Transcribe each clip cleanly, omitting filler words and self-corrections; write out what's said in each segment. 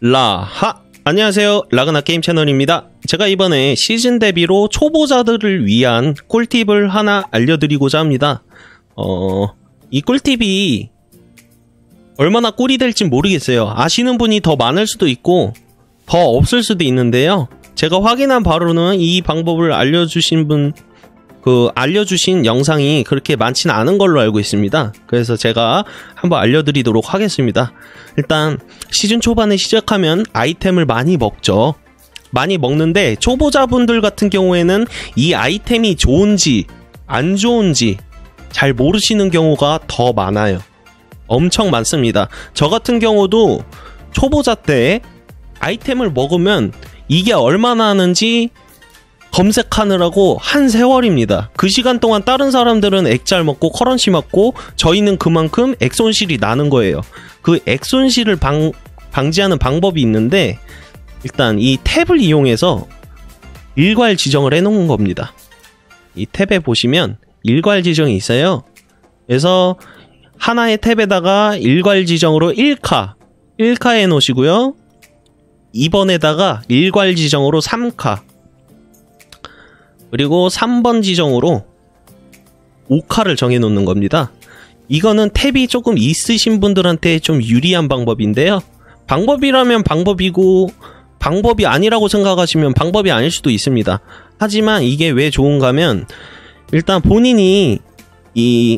라하! 안녕하세요, 라그나 게임 채널입니다. 제가 이번에 시즌 대비로 초보자들을 위한 꿀팁을 하나 알려드리고자 합니다. 이 꿀팁이 얼마나 꿀이 될진 모르겠어요. 아시는 분이 더 많을 수도 있고 더 없을 수도 있는데요, 제가 확인한 바로는 이 방법을 알려주신 영상이 그렇게 많지는 않은 걸로 알고 있습니다. 그래서 제가 한번 알려드리도록 하겠습니다. 일단 시즌 초반에 시작하면 아이템을 많이 먹죠. 많이 먹는데 초보자분들 같은 경우에는 이 아이템이 좋은지 안 좋은지 잘 모르시는 경우가 더 많아요. 엄청 많습니다. 저 같은 경우도 초보자 때 아이템을 먹으면 이게 얼마나 하는지 검색하느라고 한 세월입니다. 그 시간 동안 다른 사람들은 액잘 먹고 커런시 맞고 저희는 그만큼 액손실이 나는 거예요. 그 액손실을 방지하는 방법이 있는데, 일단 이 탭을 이용해서 일괄 지정을 해놓은 겁니다. 이 탭에 보시면 일괄 지정이 있어요. 그래서 하나의 탭에다가 일괄 지정으로 1카 해놓으시고요, 2번에다가 일괄 지정으로 3카, 그리고 3번 지정으로 5카를 정해놓는 겁니다. 이거는 탭이 조금 있으신 분들한테 좀 유리한 방법인데요, 방법이라면 방법이고 방법이 아니라고 생각하시면 방법이 아닐 수도 있습니다. 하지만 이게 왜 좋은가 하면, 일단 본인이 이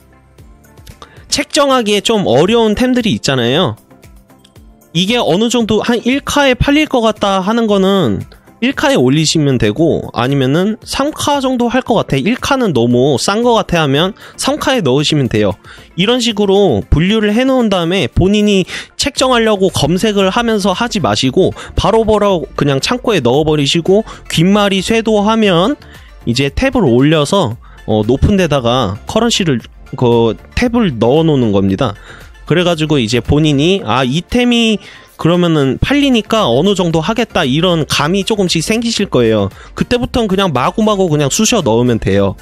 책정하기에 좀 어려운 템들이 있잖아요. 이게 어느 정도 한 1카에 팔릴 것 같다 하는 거는 1카에 올리시면 되고, 아니면은 3카 정도 할 것 같아, 1카는 너무 싼 것 같아 하면 3카에 넣으시면 돼요. 이런 식으로 분류를 해 놓은 다음에 본인이 책정하려고 검색을 하면서 하지 마시고 바로 그냥 창고에 넣어버리시고, 귓말이 쇄도하면 이제 탭을 올려서 높은 데다가 커런시를 탭을 넣어 놓는 겁니다. 그래가지고 이제 본인이 이 템이 그러면은 팔리니까 어느 정도 하겠다, 이런 감이 조금씩 생기실 거예요. 그때부터는 그냥 마구마구 그냥 쑤셔 넣으면 돼요.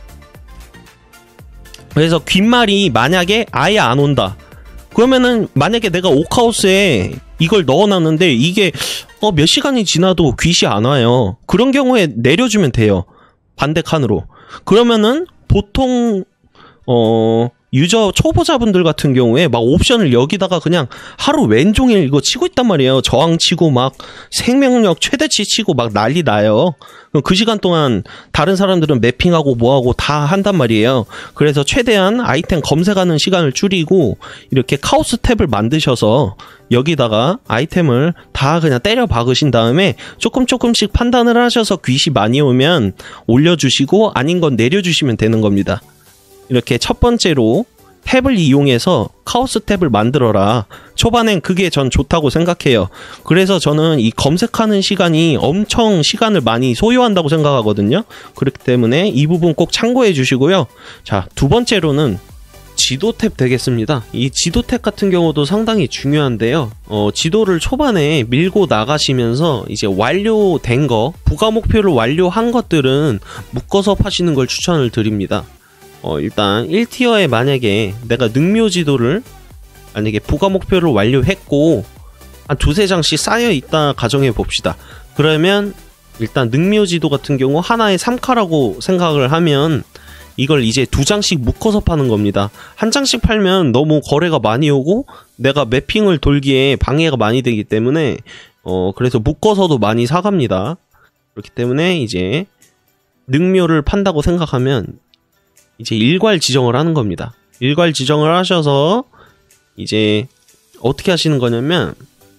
그래서 귓말이 만약에 아예 안 온다 그러면은, 만약에 내가 오카우스에 이걸 넣어놨는데 이게 몇 시간이 지나도 귓이 안 와요. 그런 경우에 내려주면 돼요, 반대 칸으로. 그러면은 보통 유저 초보자분들 같은 경우에 막 옵션을 여기다가 그냥 하루 왼종일 이거 치고 있단 말이에요. 저항 치고 막 생명력 최대치 치고 막 난리 나요. 그 시간 동안 다른 사람들은 매핑하고 뭐하고 다 한단 말이에요. 그래서 최대한 아이템 검색하는 시간을 줄이고 이렇게 카오스 탭을 만드셔서 여기다가 아이템을 다 그냥 때려 박으신 다음에 조금씩 판단을 하셔서 귓이 많이 오면 올려주시고 아닌 건 내려주시면 되는 겁니다. 이렇게 첫 번째로 탭을 이용해서 카오스 탭을 만들어라. 초반엔 그게 전 좋다고 생각해요. 그래서 저는 이 검색하는 시간이 엄청 시간을 많이 소요한다고 생각하거든요. 그렇기 때문에 이 부분 꼭 참고해 주시고요. 자, 두 번째로는 지도 탭 되겠습니다. 이 지도 탭 같은 경우도 상당히 중요한데요, 지도를 초반에 밀고 나가시면서 이제 완료된 거, 부가 목표를 완료한 것들은 묶어서 파시는 걸 추천을 드립니다. 일단 1티어에 만약에 내가 능묘 지도를 만약에 부가 목표를 완료했고 한 두세 장씩 쌓여있다 가정해 봅시다. 그러면 일단 능묘 지도 같은 경우 하나에 3카라고 생각을 하면 이걸 이제 2장씩 묶어서 파는 겁니다. 한 장씩 팔면 너무 거래가 많이 오고 내가 매핑을 돌기에 방해가 많이 되기 때문에 그래서 묶어서도 많이 사갑니다. 그렇기 때문에 이제 능묘를 판다고 생각하면 이제 일괄 지정을 하는 겁니다. 일괄 지정을 하셔서 이제 어떻게 하시는 거냐면,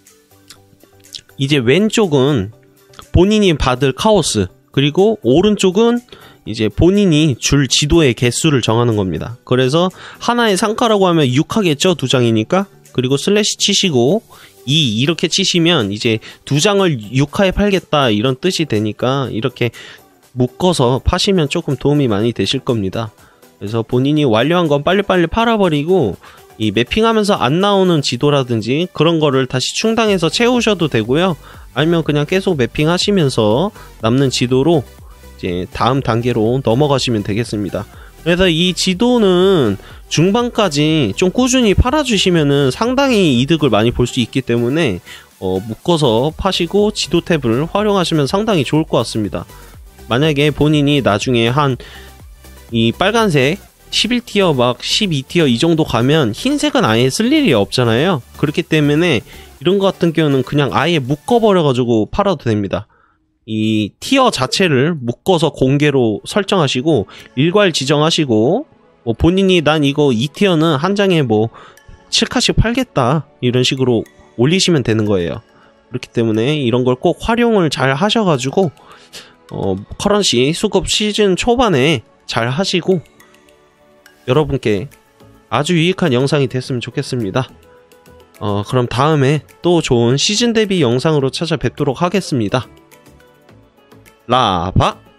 이제 왼쪽은 본인이 받을 카오스, 그리고 오른쪽은 이제 본인이 줄 지도의 개수를 정하는 겁니다. 그래서 하나에 3카라고 하면 6하겠죠, 2장이니까. 그리고 슬래시 치시고 이렇게 치시면 이제 2장을 6카에 팔겠다 이런 뜻이 되니까 이렇게 묶어서 파시면 조금 도움이 많이 되실 겁니다. 그래서 본인이 완료한 건 빨리빨리 팔아버리고 이 매핑하면서 안 나오는 지도라든지 그런 거를 다시 충당해서 채우셔도 되고요. 아니면 그냥 계속 매핑하시면서 남는 지도로 이제 다음 단계로 넘어가시면 되겠습니다. 그래서 이 지도는 중반까지 좀 꾸준히 팔아주시면은 상당히 이득을 많이 볼 수 있기 때문에 묶어서 파시고 지도 탭을 활용하시면 상당히 좋을 것 같습니다. 만약에 본인이 나중에 이 빨간색 11티어 막 12티어 이 정도 가면 흰색은 아예 쓸 일이 없잖아요. 그렇기 때문에 이런 것 같은 경우는 그냥 아예 묶어버려가지고 팔아도 됩니다. 이 티어 자체를 묶어서 공개로 설정하시고 일괄 지정하시고 본인이 난 이거 2티어는 한 장에 7칸씩 팔겠다 이런 식으로 올리시면 되는 거예요. 그렇기 때문에 이런 걸 꼭 활용을 잘 하셔가지고 커런시 수급 시즌 초반에 잘 하시고 여러분께 아주 유익한 영상이 됐으면 좋겠습니다. 그럼 다음에 또 좋은 시즌 대비 영상으로 찾아뵙도록 하겠습니다. 라바